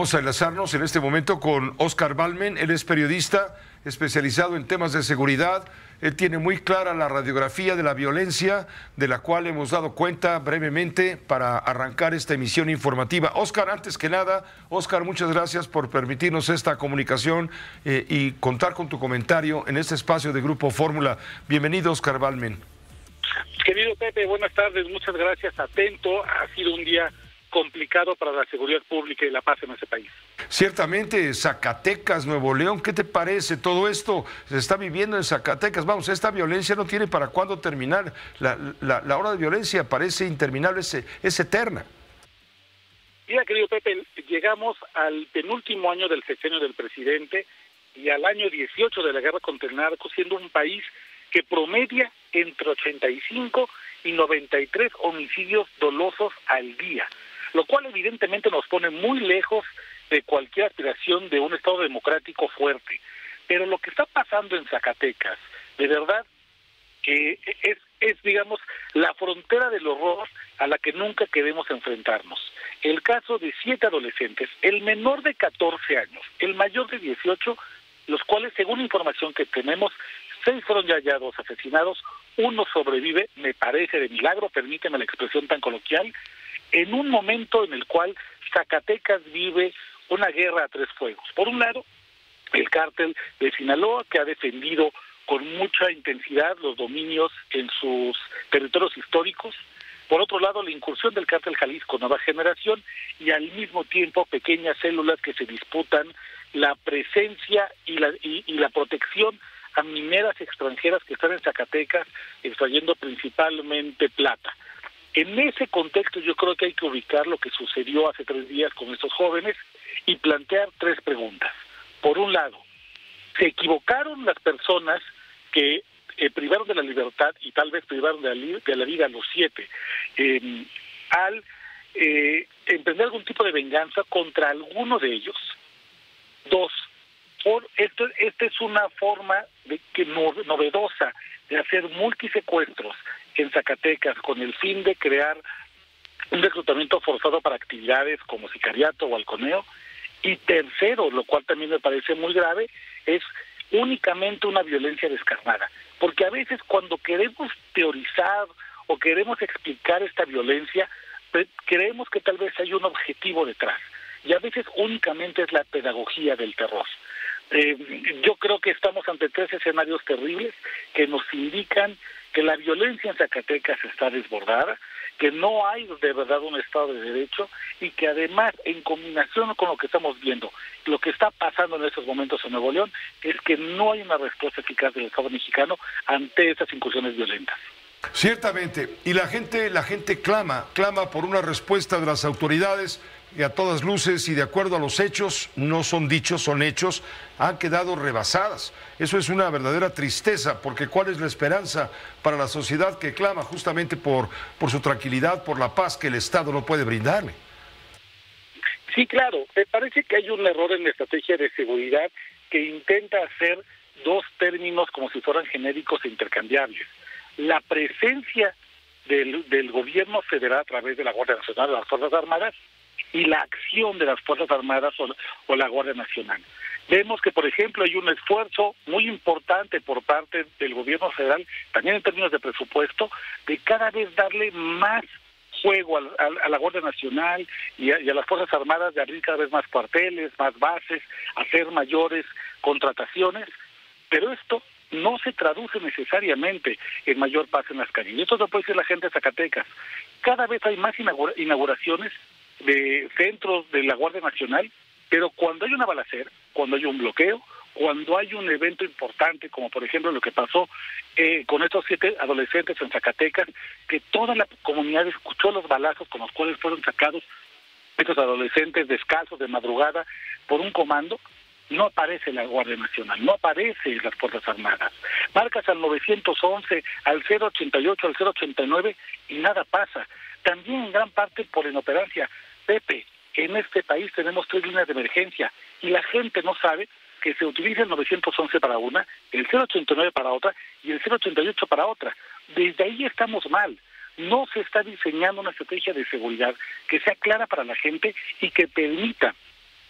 Vamos a enlazarnos en este momento con Óscar Balmen. Él es periodista especializado en temas de seguridad. Él tiene muy clara la radiografía de la violencia de la cual hemos dado cuenta brevemente para arrancar esta emisión informativa. Óscar, antes que nada, Óscar, muchas gracias por permitirnos esta comunicación y contar con tu comentario en este espacio de Grupo Fórmula. Bienvenido, Óscar Balmen. Querido Pepe, buenas tardes, muchas gracias. Atento, ha sido un día complicado para la seguridad pública y la paz en ese país. Ciertamente, Zacatecas, Nuevo León, ¿qué te parece todo esto? Se está viviendo en Zacatecas. Vamos, esta violencia no tiene para cuándo terminar. La hora de violencia parece interminable, es eterna. Mira, querido Pepe, llegamos al penúltimo año del sexenio del presidente y al año 18 de la guerra contra el narco, siendo un país que promedia entre 85 y 93 homicidios dolosos al día, lo cual evidentemente nos pone muy lejos de cualquier aspiración de un Estado democrático fuerte. Pero lo que está pasando en Zacatecas, de verdad, que es, digamos, la frontera del horror a la que nunca queremos enfrentarnos. El caso de 7 adolescentes, el menor de 14 años, el mayor de 18, los cuales, según información que tenemos, 6 fueron ya hallados asesinados, 1 sobrevive, me parece de milagro, permíteme la expresión tan coloquial, en un momento en el cual Zacatecas vive una guerra a 3 fuegos. Por un lado, el cártel de Sinaloa, que ha defendido con mucha intensidad los dominios en sus territorios históricos. Por otro lado, la incursión del cártel Jalisco Nueva Generación y al mismo tiempo pequeñas células que se disputan la presencia y la protección a mineras extranjeras que están en Zacatecas extrayendo principalmente plata. En ese contexto yo creo que hay que ubicar lo que sucedió hace 3 días con estos jóvenes y plantear 3 preguntas. Por un lado, ¿se equivocaron las personas que privaron de la libertad y tal vez privaron de la vida a los 7 al emprender algún tipo de venganza contra alguno de ellos? 2, esta es una forma novedosa de hacer multisecuestros en Zacatecas con el fin de crear un reclutamiento forzado para actividades como sicariato o halconeo. Y tercero, lo cual también me parece muy grave, es únicamente una violencia descarnada. Porque a veces cuando queremos teorizar o queremos explicar esta violencia, creemos que tal vez hay un objetivo detrás. Y a veces únicamente es la pedagogía del terror. Yo creo que estamos ante 3 escenarios terribles que nos indican que la violencia en Zacatecas está desbordada, que no hay de verdad un Estado de Derecho y que además, en combinación con lo que estamos viendo, lo que está pasando en estos momentos en Nuevo León, es que no hay una respuesta eficaz del Estado mexicano ante estas incursiones violentas. Ciertamente, y la gente clama por una respuesta de las autoridades y a todas luces y de acuerdo a los hechos, no son dichos, son hechos, han quedado rebasadas. Eso es una verdadera tristeza, porque ¿cuál es la esperanza para la sociedad que clama justamente por su tranquilidad, por la paz que el Estado no puede brindarle? Sí, claro, me parece que hay un error en la estrategia de seguridad que intenta hacer 2 términos como si fueran genéricos e intercambiables. La presencia del gobierno federal a través de la Guardia Nacional, de las Fuerzas Armadas, y la acción de las Fuerzas Armadas o la Guardia Nacional. Vemos que, por ejemplo, hay un esfuerzo muy importante por parte del gobierno federal, también en términos de presupuesto, de cada vez darle más juego a la Guardia Nacional y a las Fuerzas Armadas, de abrir cada vez más cuarteles, más bases, hacer mayores contrataciones, pero esto no se traduce necesariamente en mayor paz en las calles. Y esto lo puede decir la gente de Zacatecas. Cada vez hay más inauguraciones de centros de la Guardia Nacional, pero cuando hay una balacera, cuando hay un bloqueo, cuando hay un evento importante, como por ejemplo lo que pasó con estos 7 adolescentes en Zacatecas, que toda la comunidad escuchó los balazos con los cuales fueron sacados estos adolescentes descalzos de madrugada por un comando, no aparece la Guardia Nacional, no aparece las Fuerzas Armadas. Marcas al 911, al 088, al 089 y nada pasa. También en gran parte por inoperancia. Pepe, en este país tenemos 3 líneas de emergencia y la gente no sabe que se utiliza el 911 para una, el 089 para otra y el 088 para otra. Desde ahí estamos mal. No se está diseñando una estrategia de seguridad que sea clara para la gente y que permita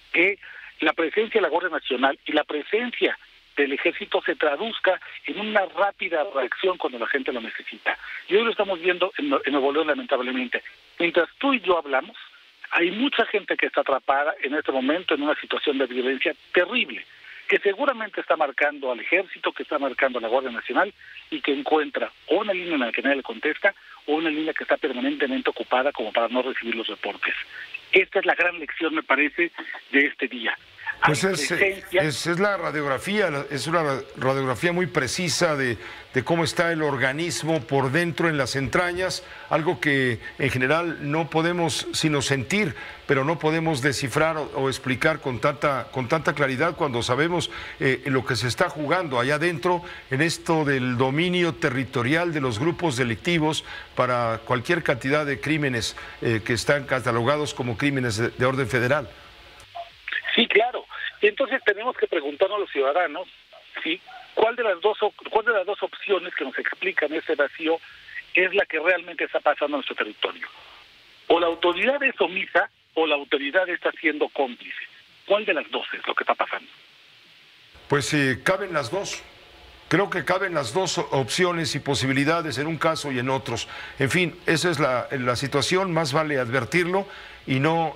que la presencia de la Guardia Nacional y la presencia del Ejército se traduzca en una rápida reacción cuando la gente lo necesita. Y hoy lo estamos viendo en Nuevo León, lamentablemente. Mientras tú y yo hablamos, hay mucha gente que está atrapada en este momento en una situación de violencia terrible, que seguramente está marcando al Ejército, que está marcando a la Guardia Nacional, y que encuentra o una línea en la que nadie le contesta, o una línea que está permanentemente ocupada como para no recibir los reportes. Esta es la gran lección, me parece, de este día. Pues es la radiografía, es una radiografía muy precisa de cómo está el organismo por dentro en las entrañas, algo que en general no podemos sino sentir, pero no podemos descifrar o explicar con tanta claridad cuando sabemos lo que se está jugando allá adentro en esto del dominio territorial de los grupos delictivos para cualquier cantidad de crímenes que están catalogados como crímenes de orden federal. Sí, claro. Y entonces tenemos que preguntarnos a los ciudadanos, ¿sí?, ¿cuál de las dos opciones que nos explican ese vacío es la que realmente está pasando en nuestro territorio? O la autoridad es omisa o la autoridad está siendo cómplice. ¿Cuál de las dos es lo que está pasando? Pues caben las dos. Creo que caben las dos opciones y posibilidades en un caso y en otros. En fin, esa es la situación, más vale advertirlo y no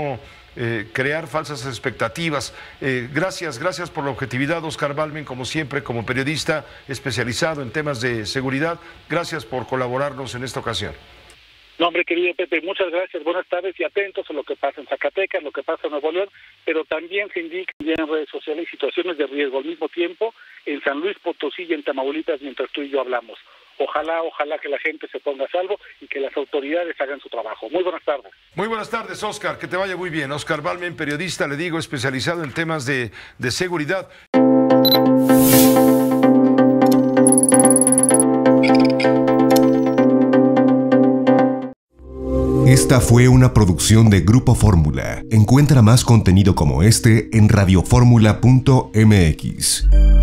crear falsas expectativas. Gracias por la objetividad, Óscar Balmen, como siempre, como periodista especializado en temas de seguridad. Gracias por colaborarnos en esta ocasión. No, hombre, querido Pepe, muchas gracias. Buenas tardes y atentos a lo que pasa en Zacatecas, lo que pasa en Nuevo León, pero también se indican en redes sociales situaciones de riesgo al mismo tiempo en San Luis Potosí y en Tamaulipas mientras tú y yo hablamos. Ojalá que la gente se ponga a salvo y que las autoridades hagan su trabajo. Muy buenas tardes. Muy buenas tardes, Óscar, que te vaya muy bien. Óscar Balmen, periodista, le digo, especializado en temas de seguridad. Esta fue una producción de Grupo Fórmula. Encuentra más contenido como este en radioformula.mx.